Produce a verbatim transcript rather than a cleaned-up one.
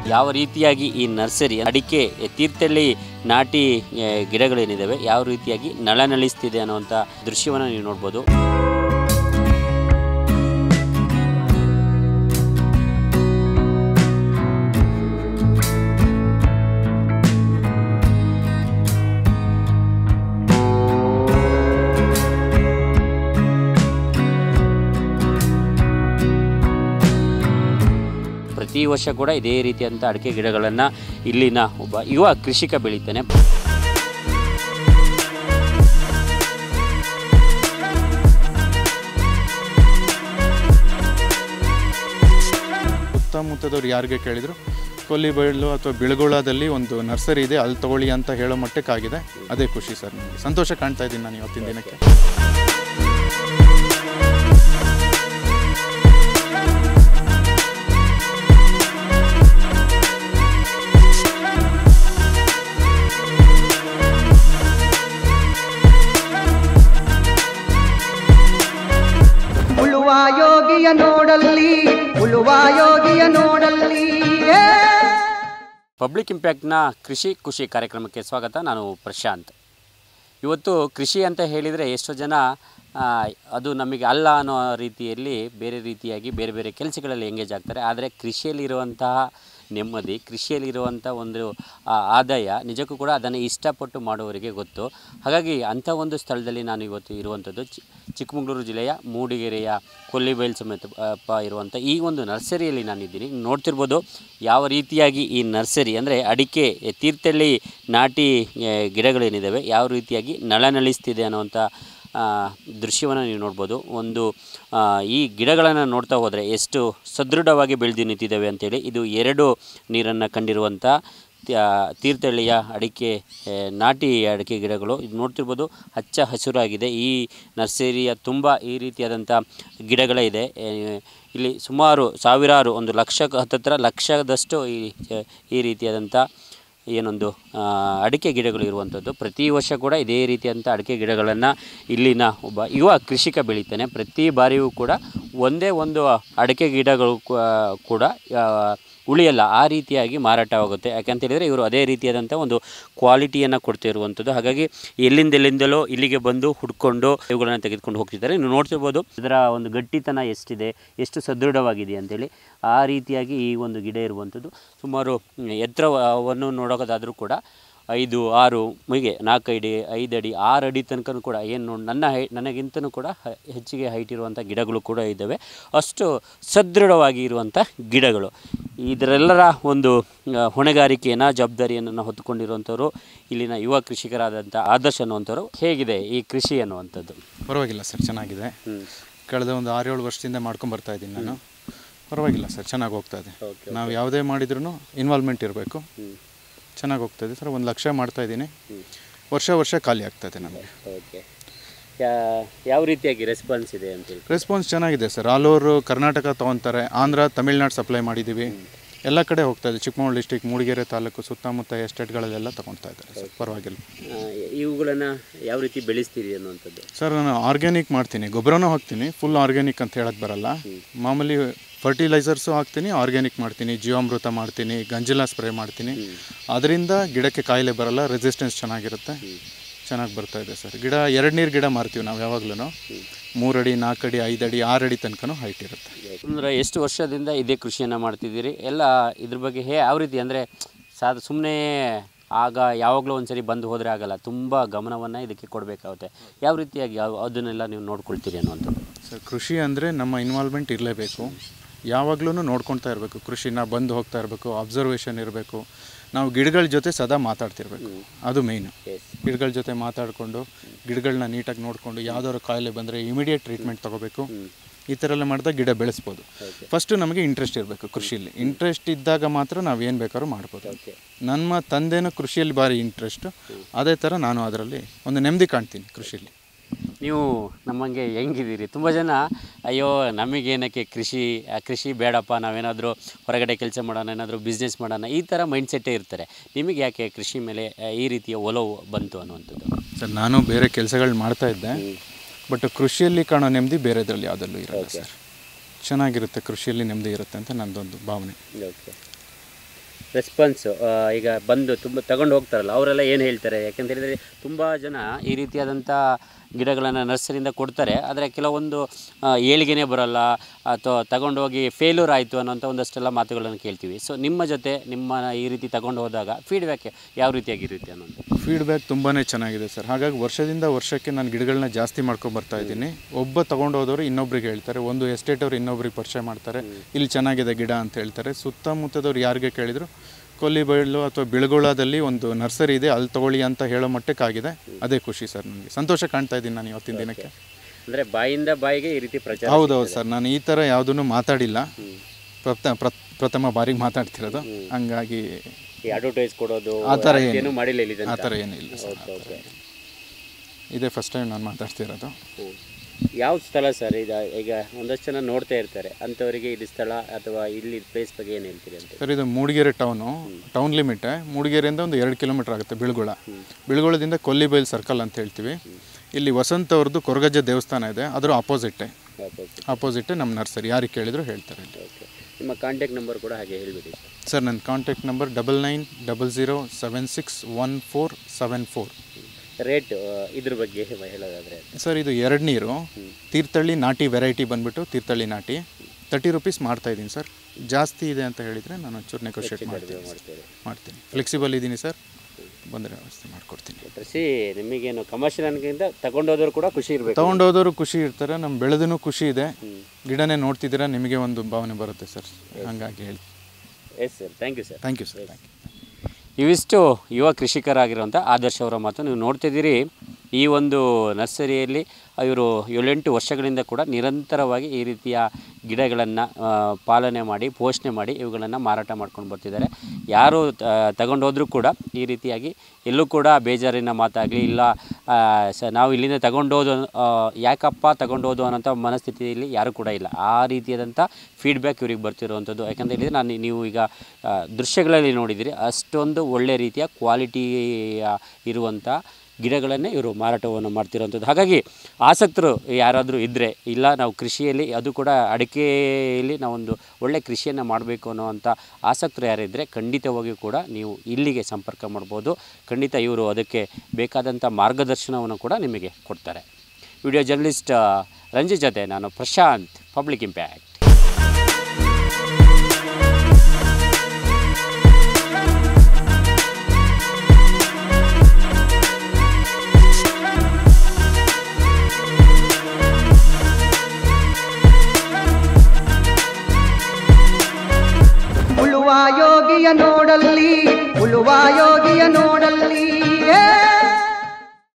ಯಾವ ರೀತಿಯಾಗಿ ಈ ನರ್ಸರಿ ಅಡಿಕೆ ತೀರ್ಥಹಳ್ಳಿ ನಾಟಿ ಗಿಡಗಳೇನಿದ್ದಾವೆ ಯಾವ ರೀತಿಯಾಗಿ ನಳನಳಿಸ್ತಿದೆ ಅನ್ನುವಂಥ ದೃಶ್ಯವನ್ನು ನೀವು ನೋಡ್ಬೋದು. ಪ್ರತಿ ವರ್ಷ ಕೂಡ ಇದೇ ರೀತಿಯಂಥ ಅಡಿಕೆ ಗಿಡಗಳನ್ನು ಇಲ್ಲಿನ ಒಬ್ಬ ಯುವ ಕೃಷಿಕ ಬೆಳೀತಾನೆ. ಸುತ್ತಮುತ್ತದವ್ರು ಯಾರಿಗೆ ಕೇಳಿದ್ರು ಕೊಲ್ಲಿಬೈಲು ಅಥವಾ ಬಿಳಗುಳದಲ್ಲಿ ಒಂದು ನರ್ಸರಿ ಇದೆ, ಅಲ್ಲಿ ತಗೊಳ್ಳಿ ಅಂತ ಹೇಳೋ ಮಟ್ಟಕ್ಕಾಗಿದೆ. ಅದೇ ಖುಷಿ ಸರ್, ನನಗೆ ಸಂತೋಷ ಕಾಣ್ತಾ ಇದ್ದೀನಿ ನಾನು ಇವತ್ತಿನ ದಿನಕ್ಕೆ. ಯೋಗಿಯ ನೋಡಲ್ಲಿ ಉಳುವ ಯೋಗಿಯ ನೋಡಲ್ಲಿ. ಪಬ್ಲಿಕ್ ಇಂಪ್ಯಾಕ್ಟ್ನ ಕೃಷಿ ಖುಷಿ ಕಾರ್ಯಕ್ರಮಕ್ಕೆ ಸ್ವಾಗತ. ನಾನು ಪ್ರಶಾಂತ್. ಇವತ್ತು ಕೃಷಿ ಅಂತ ಹೇಳಿದರೆ ಎಷ್ಟೋ ಜನ ಅದು ನಮಗೆ ಅಲ್ಲ ಅನ್ನೋ ರೀತಿಯಲ್ಲಿ ಬೇರೆ ರೀತಿಯಾಗಿ ಬೇರೆ ಬೇರೆ ಕೆಲಸಗಳಲ್ಲಿ ಎಂಗೇಜ್ ಆಗ್ತಾರೆ. ಆದರೆ ಕೃಷಿಯಲ್ಲಿರುವಂತಹ ನೆಮ್ಮದಿ, ಕೃಷಿಯಲ್ಲಿರುವಂಥ ಒಂದು ಆದಾಯ ನಿಜಕ್ಕೂ ಕೂಡ ಅದನ್ನು ಇಷ್ಟಪಟ್ಟು ಮಾಡುವವರಿಗೆ ಗೊತ್ತು. ಹಾಗಾಗಿ ಅಂಥ ಒಂದು ಸ್ಥಳದಲ್ಲಿ ನಾನು ಇವತ್ತು ಇರುವಂಥದ್ದು ಚಿ ಚಿಕ್ಕಮಗಳೂರು ಜಿಲ್ಲೆಯ ಮೂಡಿಗೆರೆಯ ಕೊಲ್ಲಿಬೈಲ್ ಸಮೇತ ಪ ಇರುವಂಥ ಈ ಒಂದು ನರ್ಸರಿಯಲ್ಲಿ ನಾನಿದ್ದೀನಿ. ನೋಡ್ತಿರ್ಬೋದು ಯಾವ ರೀತಿಯಾಗಿ ಈ ನರ್ಸರಿ ಅಂದರೆ ಅಡಿಕೆ ತೀರ್ಥಹಳ್ಳಿ ನಾಟಿ ಗಿಡಗಳೇನಿದ್ದಾವೆ ಯಾವ ರೀತಿಯಾಗಿ ನಳನಳಿಸ್ತಿದೆ ಅನ್ನುವಂಥ ದೃಶ್ಯವನ್ನು ನೀವು ನೋಡ್ಬೋದು. ಒಂದು ಈ ಗಿಡಗಳನ್ನು ನೋಡ್ತಾ ಹೋದರೆ ಎಷ್ಟು ಸದೃಢವಾಗಿ ಬೆಳೆದು ನಿಂತಿದ್ದಾವೆ ಅಂಥೇಳಿ. ಇದು ಎರಡು ನೀರನ್ನು ಕಂಡಿರುವಂಥ ತೀರ್ಥಹಳ್ಳಿಯ ಅಡಿಕೆ ನಾಟಿ ಅಡಿಕೆ ಗಿಡಗಳು. ಇದು ನೋಡ್ತಿರ್ಬೋದು ಹಚ್ಚ ಹಸಿರಾಗಿದೆ. ಈ ನರ್ಸರಿಯ ತುಂಬ ಈ ರೀತಿಯಾದಂಥ ಗಿಡಗಳೇ ಇದೆ. ಇಲ್ಲಿ ಸುಮಾರು ಸಾವಿರಾರು ಒಂದು ಲಕ್ಷ ಹತ್ತತ್ರ ಲಕ್ಷದಷ್ಟು ಈ ಈ ರೀತಿಯಾದಂಥ ಏನೊಂದು ಅಡಿಕೆ ಗಿಡಗಳು ಇರುವಂಥದ್ದು. ಪ್ರತಿ ವರ್ಷ ಕೂಡ ಇದೇ ರೀತಿಯಂಥ ಅಡಿಕೆ ಗಿಡಗಳನ್ನು ಇಲ್ಲಿನ ಒಬ್ಬ ಯುವ ಕೃಷಿಕ ಬೆಳೀತಾನೆ. ಪ್ರತಿ ಬಾರಿಯೂ ಕೂಡ ಒಂದೇ ಒಂದು ಅಡಿಕೆ ಗಿಡಗಳು ಕೂಡ ಉಳಿಯಲ್ಲ, ಆ ರೀತಿಯಾಗಿ ಮಾರಾಟವಾಗುತ್ತೆ. ಯಾಕಂತೇಳಿದರೆ ಇವರು ಅದೇ ರೀತಿಯಾದಂಥ ಒಂದು ಕ್ವಾಲಿಟಿಯನ್ನು ಕೊಡ್ತಾ ಇರುವಂಥದ್ದು. ಹಾಗಾಗಿ ಎಲ್ಲಿಂದೆಲ್ಲಿಂದಲೋ ಇಲ್ಲಿಗೆ ಬಂದು ಹುಡ್ಕೊಂಡು ಇವುಗಳನ್ನು ತೆಗೆದುಕೊಂಡು ಹೋಗ್ತಿದ್ದಾರೆ. ನೀವು ನೋಡ್ತಿರ್ಬೋದು ಇದರ ಒಂದು ಗಟ್ಟಿತನ ಎಷ್ಟಿದೆ, ಎಷ್ಟು ಸದೃಢವಾಗಿದೆ ಅಂತೇಳಿ. ಆ ರೀತಿಯಾಗಿ ಈ ಒಂದು ಗಿಡ ಇರುವಂಥದ್ದು. ಸುಮಾರು ಎತ್ತರವನ್ನು ನೋಡೋದಾದರೂ ಕೂಡ ಐದು ಆರು ಹೀಗೆ ನಾಲ್ಕೈದು ಐದು ಅಡಿ ಆರು ಅಡಿ ತನಕ ಕೂಡ ಏನು ನೋಡಿ ನನ್ನ ಹೈ ನನಗಿಂತನೂ ಕೂಡ ಹೆಚ್ಚಿಗೆ ಹೈಟ್ ಇರುವಂಥ ಗಿಡಗಳು ಕೂಡ ಇದ್ದಾವೆ. ಅಷ್ಟು ಸದೃಢವಾಗಿ ಇರುವಂಥ ಗಿಡಗಳು. ಇದರೆಲ್ಲರ ಒಂದು ಹೊಣೆಗಾರಿಕೆಯನ್ನು ಜವಾಬ್ದಾರಿಯನ್ನು ಹೊತ್ತುಕೊಂಡಿರುವಂಥವ್ರು ಇಲ್ಲಿನ ಯುವ ಕೃಷಿಕರಾದಂಥ ಆದರ್ಶ್ ಅನ್ನುವಂಥವ್ರು. ಹೇಗಿದೆ ಈ ಕೃಷಿ ಅನ್ನುವಂಥದ್ದು? ಪರವಾಗಿಲ್ಲ ಸರ್, ಚೆನ್ನಾಗಿದೆ. ಕಳೆದ ಒಂದು ಆರು ಏಳು ವರ್ಷದಿಂದ ಮಾಡ್ಕೊಂಡು ಬರ್ತಾ ಇದ್ದೀನಿ ನಾನು. ಪರವಾಗಿಲ್ಲ ಸರ್, ಚೆನ್ನಾಗಿ ಹೋಗ್ತಾ ಇದೆ. ನಾವು ಯಾವುದೇ ಮಾಡಿದ್ರೂ ಇನ್ವಾಲ್ವ್ಮೆಂಟ್ ಇರಬೇಕು. ಚೆನ್ನಾಗಿ ಹೋಗ್ತಾಯಿದೆ ಸರ್. ಒಂದು ಲಕ್ಷ ಮಾಡ್ತಾಯಿದ್ದೀನಿ. ವರ್ಷ ವರ್ಷ ಖಾಲಿ ಆಗ್ತಾಯಿದೆ ನಮಗೆ. ಓಕೆ, ಯಾವ ರೀತಿಯಾಗಿ ರೆಸ್ಪಾನ್ಸ್ ಇದೆ ಅಂತ ಹೇಳಿ? ರೆಸ್ಪಾನ್ಸ್ ಚೆನ್ನಾಗಿದೆ ಸರ್. ಆಲ್ ಓವರ್ ಕರ್ನಾಟಕ ತೊಗೊತಾರೆ, ಆಂಧ್ರ ತಮಿಳ್ನಾಡು ಸಪ್ಲೈ ಮಾಡಿದ್ದೀವಿ. ಎಲ್ಲ ಕಡೆ ಹೋಗ್ತಾಯಿದೆ. ಚಿಕ್ಕಮಗಳೂರು ಡಿಸ್ಟಿಕ್ ಮೂಡಿಗೆರೆ ತಾಲೂಕು ಸುತ್ತಮುತ್ತ ಎಸ್ಟೇಟ್ಗಳಲ್ಲೆಲ್ಲ ತೊಗೊಳ್ತಾ ಇದ್ದಾರೆ ಸರ್. ಪರವಾಗಿಲ್ಲ. ಇವುಗಳನ್ನು ಯಾವ ರೀತಿ ಬೆಳೆಸ್ತೀರಿ ಅನ್ನುವಂಥದ್ದು? ಸರ್ ನಾನು ಆರ್ಗ್ಯಾನಿಕ್ ಮಾಡ್ತೀನಿ, ಗೊಬ್ಬರನೂ ಹಾಕ್ತೀನಿ. ಫುಲ್ ಆರ್ಗ್ಯಾನಿಕ್ ಅಂತ ಹೇಳೋಕ್ಕೆ ಬರಲ್ಲ. ಮಾಮೂಲಿ ಫರ್ಟಿಲೈಸರ್ಸು ಹಾಕ್ತೀನಿ, ಆರ್ಗ್ಯಾನಿಕ್ ಮಾಡ್ತೀನಿ, ಜೀವಾಮೃತ ಮಾಡ್ತೀನಿ, ಗಂಜಲ ಸ್ಪ್ರೇ ಮಾಡ್ತೀನಿ. ಅದರಿಂದ ಗಿಡಕ್ಕೆ ಕಾಯಿಲೆ ಬರಲ್ಲ, ರೆಸಿಸ್ಟೆನ್ಸ್ ಚೆನ್ನಾಗಿರುತ್ತೆ. ಚೆನ್ನಾಗಿ ಬರ್ತಾಯಿದೆ ಸರ್. ಗಿಡ ಎರಡು ನೀರು ಗಿಡ ಮಾರ್ತೀವಿ ನಾವು ಯಾವಾಗಲೂ. ಮೂರಡಿ ನಾಲ್ಕಡಿ ಐದಡಿ ಆರಡಿ ತನಕನೂ ಹೈಟ್ ಇರುತ್ತೆ. ಅಂದರೆ ಎಷ್ಟು ವರ್ಷದಿಂದ ಇದೇ ಕೃಷಿಯನ್ನು ಮಾಡ್ತಿದ್ದೀರಿ ಎಲ್ಲ? ಇದ್ರ ಬಗ್ಗೆ ಹೇ ಯಾವ ರೀತಿ ಅಂದರೆ ಸಾಧ ಸುಮ್ಮನೆ ಆಗ ಯಾವಾಗಲೂ ಒಂದು ಸರಿ ಬಂದು ಹೋದರೆ ಆಗಲ್ಲ, ತುಂಬ ಗಮನವನ್ನು ಇದಕ್ಕೆ ಕೊಡಬೇಕಾಗುತ್ತೆ. ಯಾವ ರೀತಿಯಾಗಿ ಅದನ್ನೆಲ್ಲ ನೀವು ನೋಡ್ಕೊಳ್ತೀರಿ ಅನ್ನುವಂಥದ್ದು? ಸರ್ ಕೃಷಿ ಅಂದರೆ ನಮ್ಮ ಇನ್ವಾಲ್ವ್ಮೆಂಟ್ ಇರಲೇಬೇಕು. ಯಾವಾಗಲೂ ನೋಡ್ಕೊಳ್ತಾ ಇರಬೇಕು. ಕೃಷಿನ ಬಂದು ಹೋಗ್ತಾ ಇರಬೇಕು, ಅಬ್ಸರ್ವೇಷನ್ ಇರಬೇಕು. ನಾವು ಗಿಡಗಳ ಜೊತೆ ಸದಾ ಮಾತಾಡ್ತಿರ್ಬೇಕು, ಅದು ಮೇಯ್ನು. ಗಿಡಗಳ ಜೊತೆ ಮಾತಾಡಿಕೊಂಡು ಗಿಡಗಳನ್ನ ನೀಟಾಗಿ ನೋಡಿಕೊಂಡು ಯಾವ್ದಾದ್ರು ಕಾಯಿಲೆ ಬಂದರೆ ಇಮಿಡಿಯೇಟ್ ಟ್ರೀಟ್ಮೆಂಟ್ ತೊಗೋಬೇಕು. ಈ ಥರ ಎಲ್ಲ ಮಾಡಿದಾಗ ಗಿಡ ಬೆಳೆಸ್ಬೋದು. ಫಸ್ಟು ನಮಗೆ ಇಂಟ್ರೆಸ್ಟ್ ಇರಬೇಕು ಕೃಷಿಯಲ್ಲಿ. ಇಂಟ್ರೆಸ್ಟ್ ಇದ್ದಾಗ ಮಾತ್ರ ನಾವು ಏನು ಬೇಕಾದ್ರೂ ಮಾಡ್ಬೋದು. ನಮ್ಮ ತಂದೆನೂ ಕೃಷಿಯಲ್ಲಿ ಭಾರಿ ಇಂಟ್ರೆಸ್ಟು, ಅದೇ ಥರ ನಾನು ಅದರಲ್ಲಿ ಒಂದು ನೆಮ್ಮದಿ ಕಾಣ್ತೀನಿ ಕೃಷಿಯಲ್ಲಿ. ನೀವು ನಮ್ಮಂಗೆ ಹೆಂಗಿದ್ದೀರಿ? ತುಂಬ ಜನ ಅಯ್ಯೋ ನಮಗೇನಕ್ಕೆ ಕೃಷಿ ಕೃಷಿ ಬೇಡಪ್ಪ, ನಾವೇನಾದರೂ ಹೊರಗಡೆ ಕೆಲಸ ಮಾಡೋಣ, ಏನಾದರೂ ಬಿಸ್ನೆಸ್ ಮಾಡೋಣ, ಈ ಥರ ಮೈಂಡ್ಸೆಟ್ಟೇ ಇರ್ತಾರೆ. ನಿಮಗೆ ಯಾಕೆ ಕೃಷಿ ಮೇಲೆ ಈ ರೀತಿಯ ಒಲವು ಬಂತು ಅನ್ನುವಂಥದ್ದು? ಸರ್ ನಾನು ಬೇರೆ ಕೆಲಸಗಳು ಮಾಡ್ತಾಯಿದ್ದೆ, ಬಟ್ ಕೃಷಿಯಲ್ಲಿ ಕಾಣೋ ನೆಮ್ಮದಿ ಬೇರೆದ್ರಲ್ಲಿ ಯಾವುದಲ್ಲೂ ಇರಲ್ಲ ಸರ್. ಚೆನ್ನಾಗಿರುತ್ತೆ ಕೃಷಿಯಲ್ಲಿ ನೆಮ್ಮದಿ ಇರುತ್ತೆ ಅಂತ ನನ್ನದೊಂದು ಭಾವನೆ. ಓಕೆ, ರೆಸ್ಪಾನ್ಸ್ ಈಗ ಬಂದು ತುಂಬ ತಗೊಂಡು ಹೋಗ್ತಾರಲ್ಲ ಅವರೆಲ್ಲ ಏನು ಹೇಳ್ತಾರೆ? ಯಾಕೆಂತ ಹೇಳಿದರೆ ತುಂಬ ಜನ ಈ ರೀತಿಯಾದಂಥ ಗಿಡಗಳನ್ನು ನರ್ಸರಿಯಿಂದ ಕೊಡ್ತಾರೆ, ಆದರೆ ಕೆಲವೊಂದು ಏಳಿಗೆನೇ ಬರೋಲ್ಲ ಅಥವಾ ತಗೊಂಡೋಗಿ ಫೇಲ್ಯೂರ್ ಆಯಿತು ಅನ್ನೋಂಥ ಒಂದಷ್ಟೆಲ್ಲ ಮಾತುಗಳನ್ನು ಕೇಳ್ತೀವಿ. ಸೊ ನಿಮ್ಮ ಜೊತೆ ನಿಮ್ಮ ಈ ರೀತಿ ತಗೊಂಡು ಹೋದಾಗ ಫೀಡ್ಬ್ಯಾಕ್ ಯಾವ ರೀತಿಯಾಗಿರುತ್ತೆ ಅನ್ನೋದು? ಫೀಡ್ಬ್ಯಾಕ್ ತುಂಬಾ ಚೆನ್ನಾಗಿದೆ ಸರ್. ಹಾಗಾಗಿ ವರ್ಷದಿಂದ ವರ್ಷಕ್ಕೆ ನಾನು ಗಿಡಗಳನ್ನ ಜಾಸ್ತಿ ಮಾಡ್ಕೊಂಡು ಬರ್ತಾ ಇದ್ದೀನಿ. ಒಬ್ಬ ತೊಗೊಂಡು ಹೋದವರು ಇನ್ನೊಬ್ರಿಗೆ ಹೇಳ್ತಾರೆ, ಒಂದು ಎಸ್ಟೇಟ್ ಅವರು ಇನ್ನೊಬ್ರಿಗೆ ಪರಿಚಯ ಮಾಡ್ತಾರೆ, ಇಲ್ಲಿ ಚೆನ್ನಾಗಿದೆ ಗಿಡ ಅಂತ ಹೇಳ್ತಾರೆ. ಸುತ್ತಮುತ್ತದವ್ರು ಯಾರಿಗೆ ಕೇಳಿದ್ರು ಕೊಲ್ಲಿಬೈಲು ಅಥವಾ ಬಿಳಗೊಳದಲ್ಲಿ ಒಂದು ನರ್ಸರಿ ಇದೆ, ಅಲ್ಲಿ ತೊಗೊಳ್ಳಿ ಅಂತ ಹೇಳೋ ಮಟ್ಟಕ್ಕಾಗಿದೆ. ಅದೇ ಖುಷಿ ಸರ್, ನನಗೆ ಸಂತೋಷ ಕಾಣ್ತಾ ಇದ್ದೀನಿ ನಾನು ಇವತ್ತಿನ ದಿನಕ್ಕೆ. ಅಂದರೆ ಬಾಯಿಂದ ಬಾಯಿಗೆ ಈ ರೀತಿ ಪ್ರಚಾರ? ಹೌದೌದು ಸರ್, ನಾನು ಈ ಥರ ಯಾವುದನ್ನು ಮಾತಾಡಿಲ್ಲ, ಪ್ರಥ ಪ್ರಥಮ ಬಾರಿಗೆ ಮಾತಾಡ್ತಿರೋದು. ಹಂಗಾಗಿ ಅಡ್ವರ್ಟೈಸ್ ಕೊಡೋದು ಆ ಥರ ಏನು ಮಾಡಿಲ್ಲ ಇಲ್ಲಿ? ಆ ಥರ ಏನಿಲ್ಲ ಸರ್, ಇದೇ ಫಸ್ಟ್ ಟೈಮ್ ನಾನು ಮಾತಾಡ್ತಿರೋದು. ಯಾವ ಸ್ಥಳ ಸರ್ ಇದು? ಈಗ ಒಂದಷ್ಟು ಜನ ನೋಡ್ತಾ ಇರ್ತಾರೆ, ಅಂಥವರಿಗೆ ಇದು ಸ್ಥಳ ಅಥವಾ ಇಲ್ಲಿ ಪ್ಲೇಸ್ ಬಗ್ಗೆ ಏನು ಹೇಳ್ತೀರಿ ಅಂತ? ಸರ್, ಇದು ಮೂಡಿಗೆರೆ ಟೌನು, ಟೌನ್ ಲಿಮಿಟೇ. ಮೂಡಿಗೆರೆಯಿಂದ ಒಂದು ಎರಡು ಕಿಲೋಮೀಟ್ರ್ ಆಗುತ್ತೆ ಬಿಳ್ಗೊಳ. ಬಿಳ್ಗೊಳದಿಂದ ಕೊಲ್ಲಿಬೈಲ್ ಸರ್ಕಲ್ ಅಂತ ಹೇಳ್ತೀವಿ. ಇಲ್ಲಿ ವಸಂತ ಅವ್ರದ್ದು ಕೊರಗಜ್ಜ ದೇವಸ್ಥಾನ ಇದೆ, ಅದರ ಆಪೋಸಿಟ್ಟೆ ಆಪೋಸಿಟ್ಟೆ ನಮ್ಮ ನರ್ಸರಿ. ಯಾರಿಗೆ ಕೇಳಿದ್ರು ಹೇಳ್ತಾರೆ. ನಿಮ್ಮ ಕಾಂಟ್ಯಾಕ್ಟ್ ನಂಬರ್ ಕೂಡ ಹಾಗೆ ಹೇಳಿಬಿಡಿ ಸರ್. ನನ್ನ contact number double nine double zero seven six one four seven four. Rate ಇದ್ರ ಬಗ್ಗೆ ಹೇಳೋದಾದರೆ ಸರ್, ಇದು ಎರಡು ನೀರು ತೀರ್ಥಹಳ್ಳಿ ನಾಟಿ ವೆರೈಟಿ ಬಂದುಬಿಟ್ಟು ತೀರ್ಥಹಳ್ಳಿ ನಾಟಿ ತರ್ಟಿ ರುಪೀಸ್ ಮಾಡ್ತಾಯಿದ್ದೀನಿ ಸರ್. ಜಾಸ್ತಿ ಇದೆ ಅಂತ ಹೇಳಿದರೆ ನಾನು ಒಂಚೂರು ನೆಗೋಷಿಯೇಟ್ ಮಾಡ್ತೀನಿ ಮಾಡ್ತೀನಿ ಫ್ಲೆಕ್ಸಿಬಲ್ ಇದ್ದೀನಿ ಸರ್, ಬಂದರೆ ವ್ಯವಸ್ಥೆ ಮಾಡಿಕೊಡ್ತೀನಿ. ಕೃಷಿ ನಿಮಗೇನು ಕಮರ್ಷಿಯಲ್ ಅನ್ನೋಕ್ಕಿಂತ ತಗೊಂಡೋದವರು ಕೂಡ ಖುಷಿ ಇರಬೇಕು. ತೊಗೊಂಡೋದವರು ಖುಷಿ ಇರ್ತಾರೆ, ನಮ್ಮ ಬೆಳೆದೂ ಖುಷಿ ಇದೆ. ಗಿಡನೇ ನೋಡ್ತಿದ್ದೀರಾ, ನಿಮಗೆ ಒಂದು ಭಾವನೆ ಬರುತ್ತೆ ಸರ್, ಹಾಗಾಗಿ ಹೇಳಿ. Yes sir, thank you sir. Thank you sir, thank you. ಇವಿಷ್ಟು ಯುವ ಕೃಷಿಕರಾಗಿರುವಂಥ ಆದರ್ಶ ಅವರ ಮಾತು ನೀವು ನೋಡ್ತಿದ್ದೀರಿ. ಈ ಒಂದು ನರ್ಸರಿಯಲ್ಲಿ ಇವರು ಏಳೆಂಟು ವರ್ಷಗಳಿಂದ ಕೂಡ ನಿರಂತರವಾಗಿ ಈ ರೀತಿಯ ಗಿಡಗಳನ್ನು ಪಾಲನೆ ಮಾಡಿ ಪೋಷಣೆ ಮಾಡಿ ಇವುಗಳನ್ನು ಮಾರಾಟ ಮಾಡ್ಕೊಂಡು ಬರ್ತಿದ್ದಾರೆ. ಯಾರು ತಗೊಂಡೋದ್ರೂ ಕೂಡ ಈ ರೀತಿಯಾಗಿ ಎಲ್ಲೂ ಕೂಡ ಬೇಜಾರಿನ ಮಾತಾಗಲಿ ಇಲ್ಲ, ಸ ನಾವು ಇಲ್ಲಿಂದ ತಗೊಂಡೋದು ಯಾಕಪ್ಪ ತಗೊಂಡೋದು ಅನ್ನೋಂಥ ಮನಸ್ಥಿತಿಯಲ್ಲಿ ಯಾರೂ ಕೂಡ ಇಲ್ಲ. ಆ ರೀತಿಯಾದಂಥ ಫೀಡ್ಬ್ಯಾಕ್ ಇವ್ರಿಗೆ ಬರ್ತಿರುವಂಥದ್ದು. ಯಾಕಂತ ಹೇಳಿದರೆ ನಾನು ನೀವು ಈಗ ದೃಶ್ಯಗಳಲ್ಲಿ ನೋಡಿದಿರಿ, ಅಷ್ಟೊಂದು ಒಳ್ಳೆ ರೀತಿಯ ಕ್ವಾಲಿಟಿ ಇರುವಂಥ ಗಿಡಗಳನ್ನೇ ಇವರು ಮಾರಾಟವನ್ನು ಮಾಡ್ತಿರೋವಂಥದ್ದು. ಹಾಗಾಗಿ ಆಸಕ್ತರು ಯಾರಾದರೂ ಇದ್ದರೆ, ಇಲ್ಲ ನಾವು ಕೃಷಿಯಲ್ಲಿ ಅದು ಕೂಡ ಅಡಿಕೆಯಲ್ಲಿ ನಾವೊಂದು ಒಳ್ಳೆ ಕೃಷಿಯನ್ನು ಮಾಡಬೇಕು ಅನ್ನೋವಂಥ ಆಸಕ್ತರು ಯಾರಿದ್ದರೆ ಖಂಡಿತವಾಗಿಯೂ ಕೂಡ ನೀವು ಇಲ್ಲಿಗೆ ಸಂಪರ್ಕ ಮಾಡ್ಬೋದು. ಖಂಡಿತ ಇವರು ಅದಕ್ಕೆ ಬೇಕಾದಂಥ ಮಾರ್ಗದರ್ಶನವನ್ನು ಕೂಡ ನಿಮಗೆ ಕೊಡ್ತಾರೆ. ವಿಡಿಯೋ ಜರ್ನಲಿಸ್ಟ್ ರಂಜಿತ್ ಜೊತೆ ನಾನು ಪ್ರಶಾಂತ್, ಪಬ್ಲಿಕ್ ಇಂಪ್ಯಾಕ್ಟ್. ಉಳುವ ಯೋಗಿಯ ನೋಡಲ್ಲಿ ಉಳುವ ಯೋಗಿಯ ನೋಡಲ್ಲಿ